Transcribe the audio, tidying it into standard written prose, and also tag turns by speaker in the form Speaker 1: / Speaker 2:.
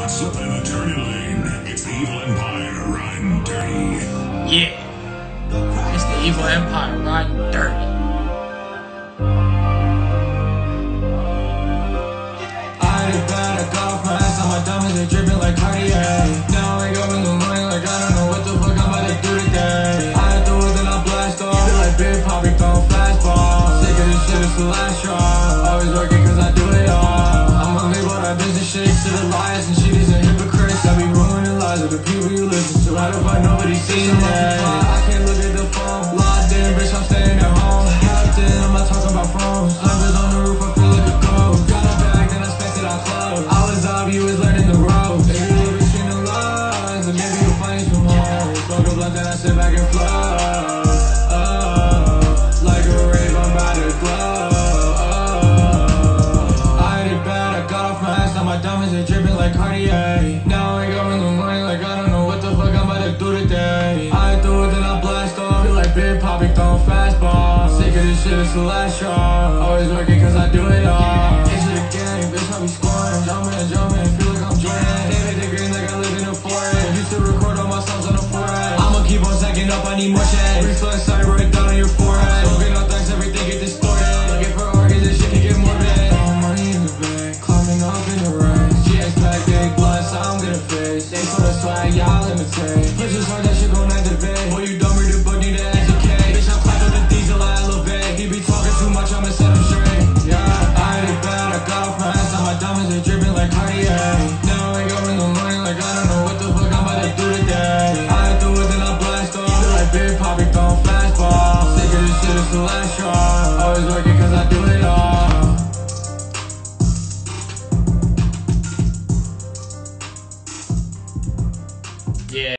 Speaker 1: Slip in a dirty lane. It's the evil empire riding dirty.
Speaker 2: Yeah. It's the evil empire riding dirty.
Speaker 3: I did bad, I got off my ass, now my diamonds are dripping like Cartier. Now I wake up in the morning like I don't know what the fuck I'm about to do today. I hit the woods and I blast off, feel like Big Papi throwing fastball. Sick of this shit, it's the last straw. Always working cause I do it all. I'ma label that business shit to the liars and shit is a hypocrite. I be ruining lives of the people you listen to. How the fuck nobody sees that? I can't look at the phone. Locked in, bitch, I'm staying at home. Half in, I'm not talking about phones. Numbers on the roof, I feel like a ghost. Got a bag, then I spent it on clothes. I was up, you was learning the ropes. Maybe you live between the lines, and maybe you'll find some home. Smoke a blunt, then I sit back and float. Like a rave, I'm about to glow. I did bad, I got off my ass, now my diamonds are dripping like Cartier. Now I wake up in the morning like I don't know what the fuck I'm about to do today. I hit the wood, then I blast off, feel like Big Papi throwing fastball. Sick of this shit, it's the last straw. Always working cause I do it all. Into the game, bitch, I be scoring. Jumping, feel like I'm Jordan. They hit the green like I live in a forest. Used to record all my songs on the forehead. I'ma keep on stacking up, I need more shit. Reflex sight right down on your forehead. Smoking on thugs, everything get distorted. Looking for organs, this shit can get morbid. All money in the bank, climbing up in the ranks. GX pack, big blunts, I'm gonna face. They for the swag, y'all imitate. Push this hard, that shit gon' activate. Boy, you dumb, read the book, need to educate. Bitch, I'm clapped with the diesel, I elevate. He be talking too much, I'ma set him straight. Yeah, I did bad, I got off my ass, now my diamonds are dripping like Cartier. Now I wake up in the morning like I don't know what the fuck I'm about to do today. I hit the woods and I blast off, feel like Big Papi throwing fastball. Sick of this shit, it's the last straw. Always working cause I do it all.
Speaker 2: Yeah.